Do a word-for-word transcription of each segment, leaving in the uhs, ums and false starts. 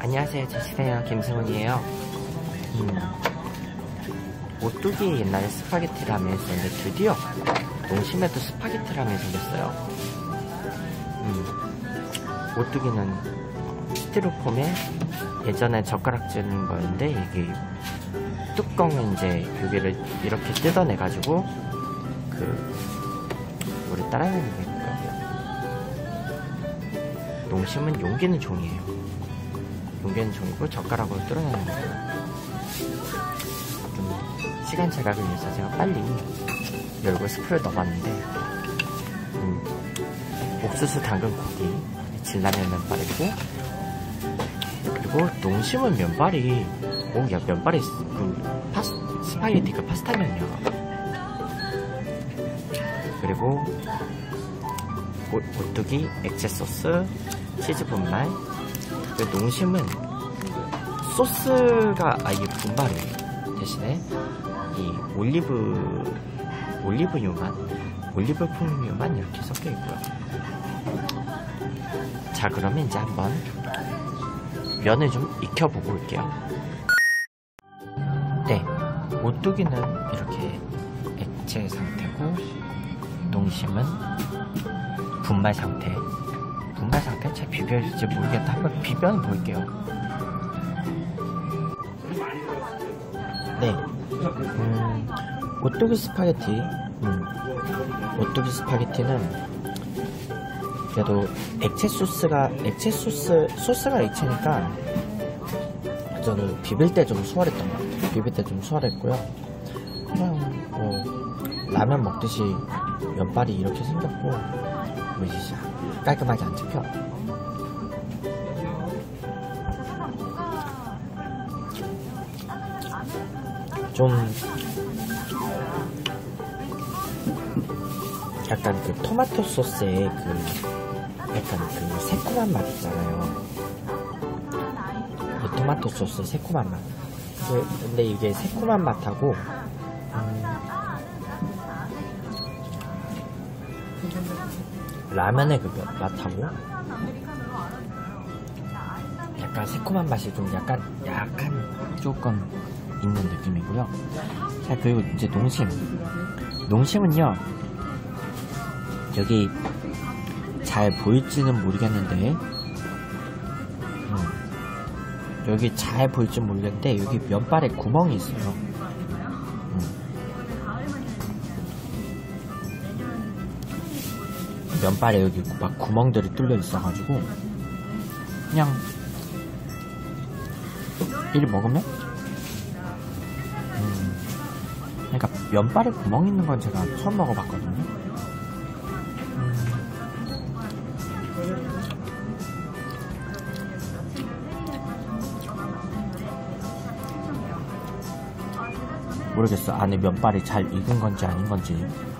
안녕하세요. 잘 지내요. 김승훈이에요. 음, 오뚜기 옛날에 스파게티 라면이 있었는데 드디어 농심에도 스파게티 라면이 생겼어요. 음, 오뚜기는 스티로폼에 예전에 젓가락질하는 거였는데 이게 뚜껑을 이제 여기를 이렇게 뜯어내가지고 그 물을 따라내는 게 있고요. 농심은 용기는 종이에요. 용기는 종이고 젓가락으로 뚫어내는 거예요. 좀 시간 제각을 위해서 제가 빨리 열고 스프를 넣어봤는데 음, 옥수수 당근 고기, 진라면 면발이고, 그리고 농심은 면발이 오, 야, 면발이 그 파스, 스파게티 그 파스타면이야. 그리고 오, 오뚜기 액체 소스, 치즈 분말. 그 농심은 소스가 아예 분말이에요. 대신에 이 올리브 올리브유만 올리브 풍미유만 이렇게 섞여 있고요. 자, 그러면 이제 한번 면을 좀 익혀보고 올게요. 네, 오뚜기는 이렇게 액체 상태고 농심은 분말 상태. 분말 상태 잘 비벼질지 모르겠다. 한번 비벼는 볼게요. 네, 음, 오뚜기 스파게티, 음, 오뚜기 스파게티는 그래도 액체 소스가 액체 소스 소스가 액체니까 저는 비빌 때 좀 수월했던 것 같아요. 비빌 때 좀 수월했고요. 그냥 뭐 라면 먹듯이 면발이 이렇게 생겼고 뭐지 깔끔하게 안 찍혀. 좀 약간 그 토마토 소스의 그 약간 그 새콤한 맛 있잖아요. 그 토마토 소스 새콤한 맛. 근데 이게 새콤한 맛하고 음, 라면의 그 맛하고 약간 새콤한 맛이 좀 약간 약간 조금 있는 느낌이고요. 자, 그리고 이제 농심. 농심은요, 여기 잘 보일지는 모르겠는데 음, 여기 잘 보일지 모르겠는데 여기 면발에 구멍이 있어요. 음. 면발에 여기 막 구멍들이 뚫려 있어가지고 그냥 이를 먹으면 음, 그러니까 면발에 구멍 있는 건 제가 처음 먹어봤거든요. 음, 모르겠어. 안에 면발이 잘 익은 건지 아닌 건지.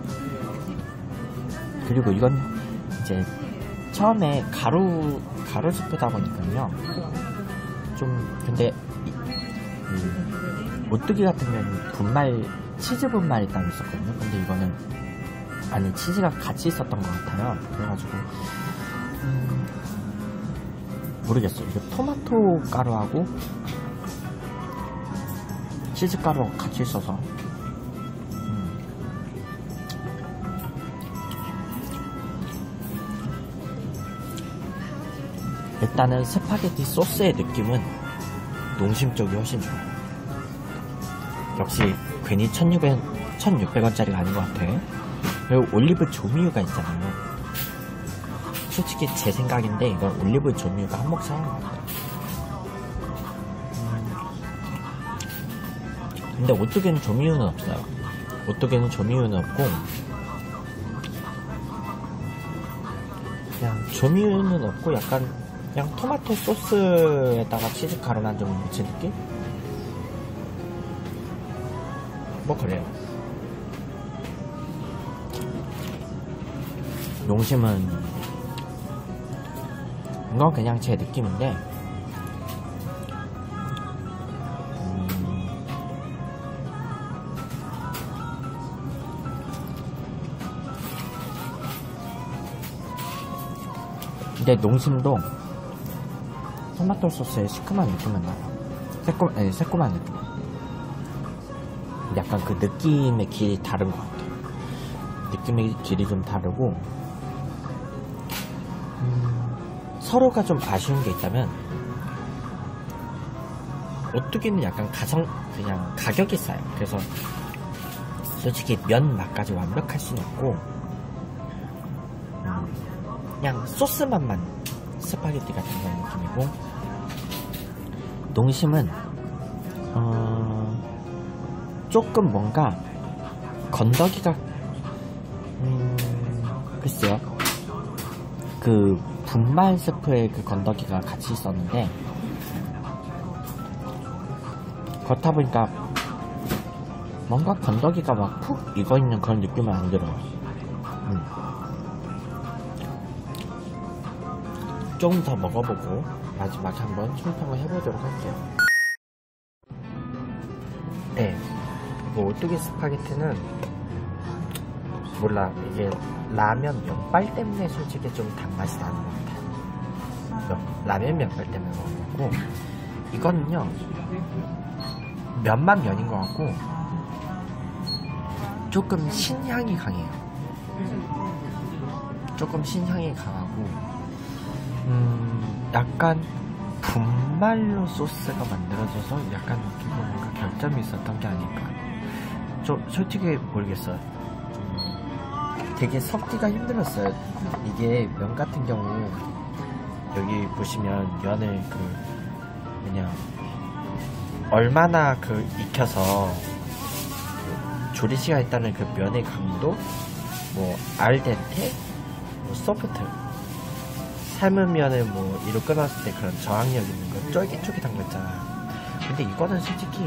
그리고 이건 이제 처음에 가루 가루 스프다 보니까요. 좀 근데 이, 오뚜기 같은 경우는 분말 치즈 분말이 따로 있었거든요. 근데 이거는 안에 치즈가 같이 있었던 것 같아요. 그래가지고 음, 모르겠어요. 이거 토마토 가루하고 치즈 가루가 같이 있어서 음. 일단은 스파게티 소스의 느낌은 농심 쪽이 훨씬 좋아요. 역시 괜히 천육백 원짜리가 아닌 것 같아. 그리고 올리브 조미유가 있잖아요. 솔직히 제 생각인데 이건 올리브 조미유가 한몫 하는 것 같아요. 음. 근데 오뚜기는 조미유는 없어요. 오뚜기는 조미유는 없고 그냥 조미유는 없고 약간 그냥 토마토 소스에다가 치즈 가루만 좀 묻힌 느낌? 뭐 그래요. 농심은 이건 그냥 제 느낌인데 음, 근데 농심도 토마토 소스의 시큼한 느낌은 나요. 새콤, 아니, 새콤한 느낌. 약간 그 느낌의 길이 다른 것 같아요. 느낌의 길이 좀 다르고, 음, 서로가 좀 아쉬운 게 있다면, 오뚜기는 약간 가성, 그냥 가격이 싸요. 그래서, 솔직히 면 맛까지 완벽할 수는 없고, 음, 그냥 소스 맛만 스파게티 같은 그런 느낌이고, 농심은, 어, 조금 뭔가, 건더기가, 음, 글쎄요. 그, 분말 스프에 그 건더기가 같이 있었는데, 그렇다 보니까, 뭔가 건더기가 막 푹 익어있는 그런 느낌은 안 들어요. 음. 조금 더 먹어보고, 마지막에 한번 총평을 해보도록 할게요. 네. 뭐 오뚜기 스파게티는 몰라 이게 라면 면발 때문에 솔직히 좀 단맛이 나는 것 같아요. 라면 면발 때문에 먹는 거고, 이거는요 면만 면인 것 같고 조금 신향이 강해요. 조금 신향이 강하고 음 약간 분말로 소스가 만들어져서 약간 뭔가 결점이 있었던 게 아닐까. 좀 솔직히 모르겠어요. 되게 섞기가 힘들었어요. 이게 면 같은 경우 여기 보시면 면을 그 뭐냐 얼마나 그 익혀서 조리 시간에 따른 그 면의 강도, 뭐 알덴테, 뭐 소프트, 삶은 면을 뭐 이로 끊었을 때 그런 저항력 있는 거, 쫄깃쫄깃한 거 있잖아. 근데 이거는 솔직히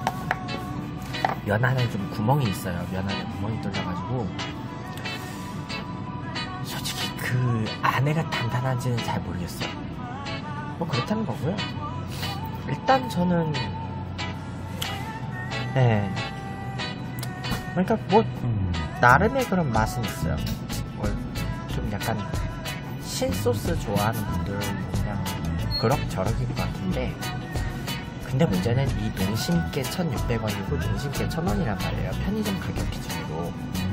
면 안에 좀 구멍이 있어요. 면 안에 구멍이 뚫려가지고 솔직히 그 안에가 단단한지는 잘 모르겠어요. 뭐 그렇다는 거고요. 일단 저는 네 그러니까 뭐 나름의 그런 맛은 있어요. 뭐 좀 약간 신소스 좋아하는 분들은 그냥 그럭저럭일 것 같은데, 근데 문제는 이 농심께 천육백 원이고 농심께 천 원이란 말이에요. 편의점 가격 기준으로.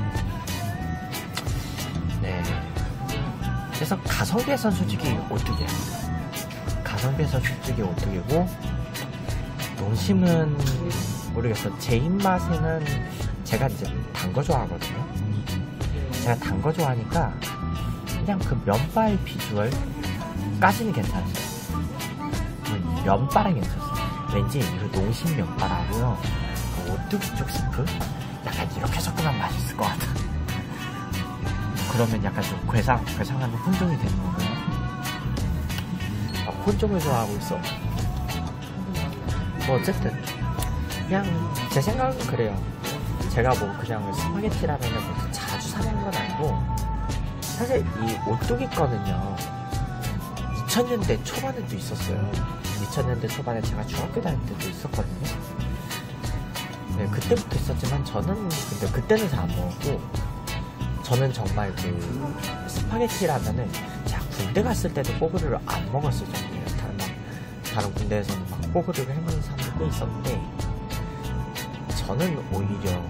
네. 그래서 가성비에선 솔직히 오뚜기야. 가성비에선 솔직히 오뚜기고, 농심은 모르겠어. 제 입맛에는 제가 이제 단 거 좋아하거든요. 제가 단 거 좋아하니까 그냥 그 면발 비주얼까지는 괜찮았어요. 음, 면발은 괜찮았어요. 왠지 그 농심 면발하고요, 그 오뚜기 쪽 스프 약간 이렇게 섞으면 맛있을 것 같아. 그러면 약간 좀 괴상, 괴상하는 혼종이 되는 거고요. 아, 혼종을 좋아하고 있어. 뭐 어쨌든 그냥 제 생각은 그래요. 제가 뭐 그냥 스파게티 라면을 뭐 자주 사 먹는 건 아니고, 사실 이 오뚜기 거는요 이천 년대 초반에도 있었어요. 이천 년대 초반에 제가 중학교 다닐 때도 있었거든요. 네, 그때부터 있었지만 저는 근데 그때는 잘 안 먹었고, 저는 정말 그 스파게티 라면을 제가 군대 갔을 때도 뽀글이를 안 먹었을 정도예요. 다른 다른 군대에서는 막 뽀글이를 해먹는 사람도 꽤 있었는데, 저는 오히려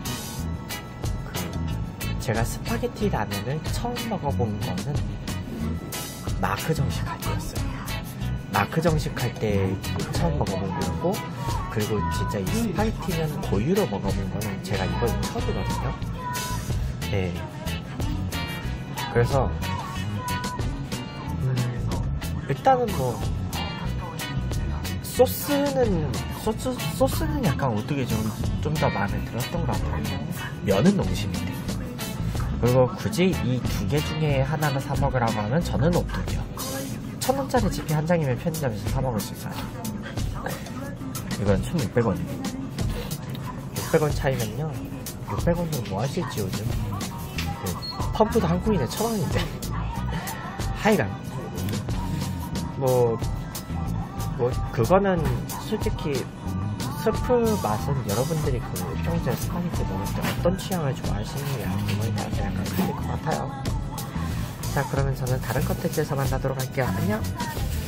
그 제가 스파게티 라면을 처음 먹어본 거는 마크 정식 할 때였어요. 마크 정식 할 때 처음 먹어본 거고, 그리고 진짜 이 스파게티면 고유로 먹어본 거는 제가 이번에 처음이거든요. 네. 그래서 음, 일단은 뭐 소스는 소스 소스는 약간 어떻게 좀 좀 더 마음에 들었던 것 같아요. 면은 농심인데. 그리고 굳이 이 두 개 중에 하나를 사 먹으라고 하면 저는 오뚜기요. 천 원짜리 지폐 한 장이면 편의점에서 사 먹을 수 있어요. 이건 천육백 원이에요. 육백 원 차이면요, 육백 원으로 뭐 할 수 있지 요즘? 그 펌프도 한 코인에 천 원인데. 하여간 뭐, 뭐 그거는 솔직히 스프 맛은 여러분들이 그 평소에 스파게티 먹을 때 어떤 취향을 좋아하시느냐 그거에 따라서 약간 틀릴 것 같아요. 자, 그러면 저는 다른 컨텐츠에서 만나도록 할게요. 안녕.